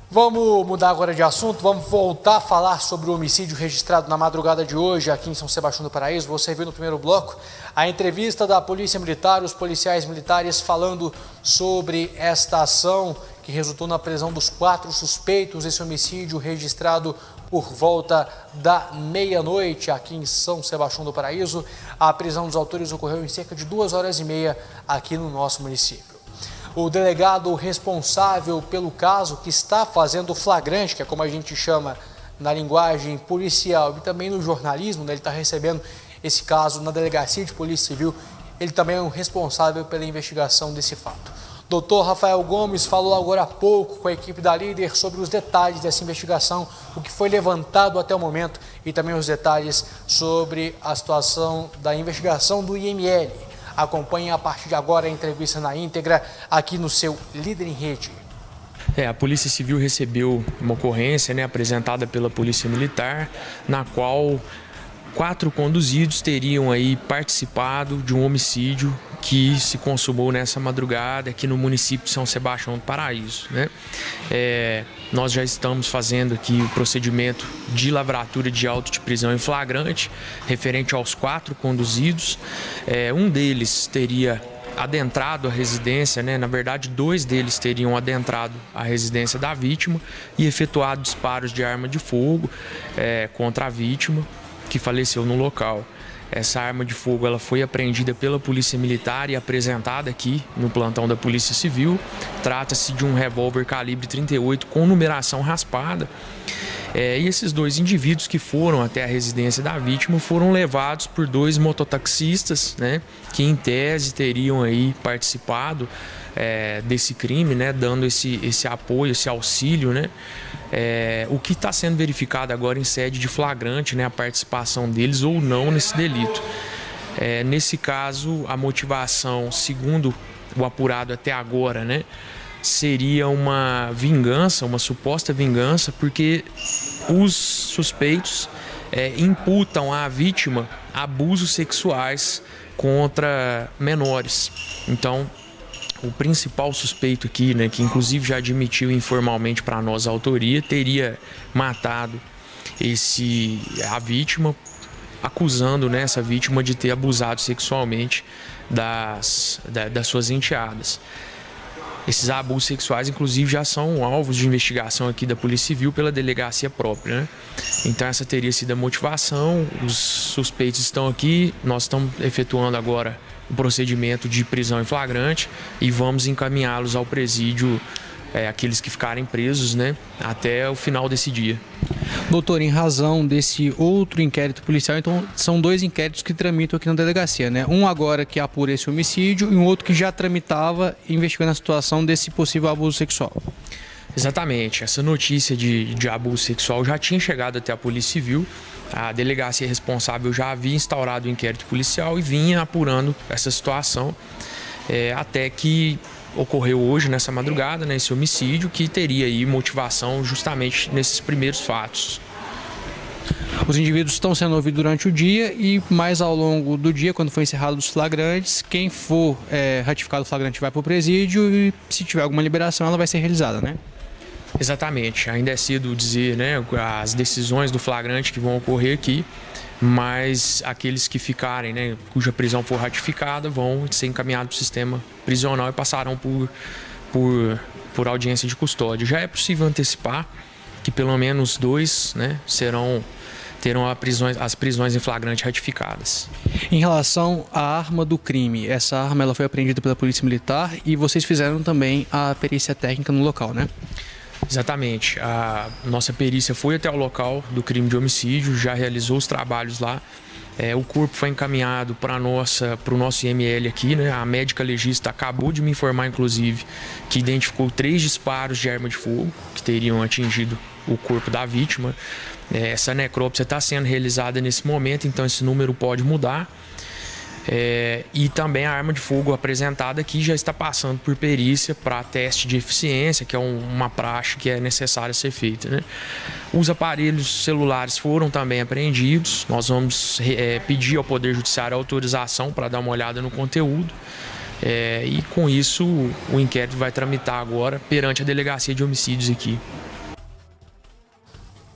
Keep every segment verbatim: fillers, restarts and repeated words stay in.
Vamos mudar agora de assunto, vamos voltar a falar sobre o homicídio registrado na madrugada de hoje aqui em São Sebastião do Paraíso. Você viu no primeiro bloco a entrevista da Polícia Militar, os policiais militares falando sobre esta ação que resultou na prisão dos quatro suspeitos desse homicídio registrado por volta da meia-noite aqui em São Sebastião do Paraíso. A prisão dos autores ocorreu em cerca de duas horas e meia aqui no nosso município. O delegado responsável pelo caso, que está fazendo flagrante, que é como a gente chama na linguagem policial e também no jornalismo, né? Ele está recebendo esse caso na Delegacia de Polícia Civil, ele também é o responsável pela investigação desse fato. doutor Rafael Gomes falou agora há pouco com a equipe da Líder sobre os detalhes dessa investigação, o que foi levantado até o momento e também os detalhes sobre a situação da investigação do I M L. Acompanhe a partir de agora a entrevista na íntegra aqui no seu Líder em Rede. É, a Polícia Civil recebeu uma ocorrência, né, apresentada pela Polícia Militar, na qual quatro conduzidos teriam aí participado de um homicídio que se consumou nessa madrugada aqui no município de São Sebastião do Paraíso, né? É, nós já estamos fazendo aqui o procedimento de lavratura de auto de prisão em flagrante referente aos quatro conduzidos. É, um deles teria adentrado a residência, né? Na verdade, dois deles teriam adentrado a residência da vítima e efetuado disparos de arma de fogo é, contra a vítima, que faleceu no local. Essa arma de fogo ela foi apreendida pela Polícia Militar e apresentada aqui no plantão da Polícia Civil. Trata-se de um revólver calibre trinta e oito com numeração raspada. É, e esses dois indivíduos que foram até a residência da vítima foram levados por dois mototaxistas, né, que em tese teriam aí participado é, desse crime, né, dando esse, esse apoio, esse auxílio, né. É, o que está sendo verificado agora em sede de flagrante, né, a participação deles ou não nesse delito. É, nesse caso, a motivação, segundo o apurado até agora, né, seria uma vingança, uma suposta vingança, porque os suspeitos é, imputam à vítima abusos sexuais contra menores. Então, o principal suspeito aqui, né, que inclusive já admitiu informalmente para nós a autoria, teria matado esse, a vítima, acusando, né, essa vítima de ter abusado sexualmente das, da, das suas enteadas. Esses abusos sexuais, inclusive, já são alvos de investigação aqui da Polícia Civil pela delegacia própria, né? Então, essa teria sido a motivação. Os suspeitos estão aqui, nós estamos efetuando agora o procedimento de prisão em flagrante e vamos encaminhá-los ao presídio, é, aqueles que ficarem presos, né, até o final desse dia. Doutor, em razão desse outro inquérito policial, então são dois inquéritos que tramitam aqui na delegacia, né? Um agora que apura esse homicídio e um outro que já tramitava investigando a situação desse possível abuso sexual. Exatamente. Essa notícia de, de abuso sexual já tinha chegado até a Polícia Civil. A delegacia responsável já havia instaurado o inquérito policial e vinha apurando essa situação, é, até que ocorreu hoje, nessa madrugada, né, esse homicídio, que teria aí motivação justamente nesses primeiros fatos. Os indivíduos estão sendo ouvidos durante o dia e mais ao longo do dia, quando for encerrado os flagrantes, quem for é, ratificado o flagrante vai para o presídio e se tiver alguma liberação ela vai ser realizada, né? Exatamente, ainda é cedo dizer, né, as decisões do flagrante que vão ocorrer aqui, mas aqueles que ficarem, né, cuja prisão for ratificada, vão ser encaminhados para o sistema prisional e passarão por, por, por audiência de custódia. Já é possível antecipar que pelo menos dois, né, serão, terão a prisões, as prisões em flagrante ratificadas. Em relação à arma do crime, essa arma ela foi apreendida pela Polícia Militar e vocês fizeram também a perícia técnica no local, né? Exatamente. A nossa perícia foi até o local do crime de homicídio, já realizou os trabalhos lá. É, o corpo foi encaminhado para nossa, para o nosso I M L aqui, né? A médica legista acabou de me informar, inclusive, que identificou três disparos de arma de fogo que teriam atingido o corpo da vítima. É, essa necrópsia está sendo realizada nesse momento, então esse número pode mudar. É, e também a arma de fogo apresentada aqui já está passando por perícia para teste de eficiência, que é um, uma praxe que é necessária ser feita, né? Os aparelhos celulares foram também apreendidos. Nós vamos é, pedir ao Poder Judiciário autorização para dar uma olhada no conteúdo. É, e com isso o inquérito vai tramitar agora perante a Delegacia de Homicídios aqui.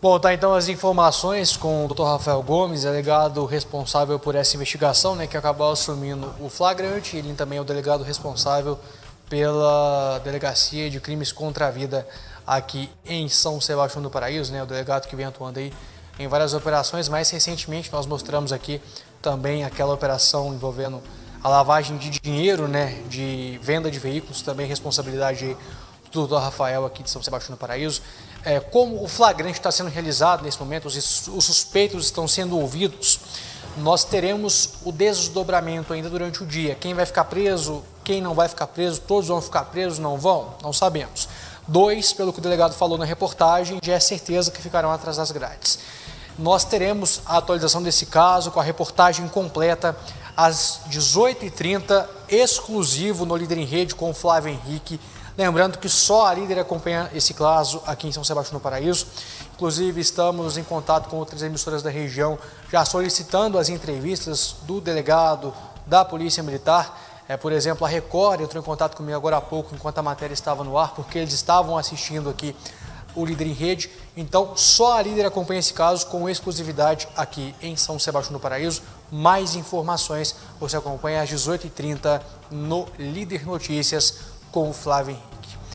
Bom, tá então as informações com o doutor Rafael Gomes, delegado responsável por essa investigação, né, que acabou assumindo o flagrante. Ele também é o delegado responsável pela Delegacia de Crimes contra a Vida aqui em São Sebastião do Paraíso, né, o delegado que vem atuando aí em várias operações. Mais recentemente nós mostramos aqui também aquela operação envolvendo a lavagem de dinheiro, né, de venda de veículos, também responsabilidade do doutor Rafael aqui de São Sebastião do Paraíso. É, como o flagrante está sendo realizado nesse momento, os, os suspeitos estão sendo ouvidos, nós teremos o desdobramento ainda durante o dia. Quem vai ficar preso, quem não vai ficar preso, todos vão ficar presos, não vão? Não sabemos. Dois, pelo que o delegado falou na reportagem, já é certeza que ficarão atrás das grades. Nós teremos a atualização desse caso com a reportagem completa às dezoito e trinta, exclusivo no Líder em Rede com o Flávio Henrique. Lembrando que só a Líder acompanha esse caso aqui em São Sebastião do Paraíso. Inclusive, estamos em contato com outras emissoras da região, já solicitando as entrevistas do delegado da Polícia Militar. É, por exemplo, a Record entrou em contato comigo agora há pouco, enquanto a matéria estava no ar, porque eles estavam assistindo aqui o Líder em Rede. Então, só a Líder acompanha esse caso com exclusividade aqui em São Sebastião do Paraíso. Mais informações você acompanha às dezoito e trinta no Líder Notícias com o Flávio Henrique.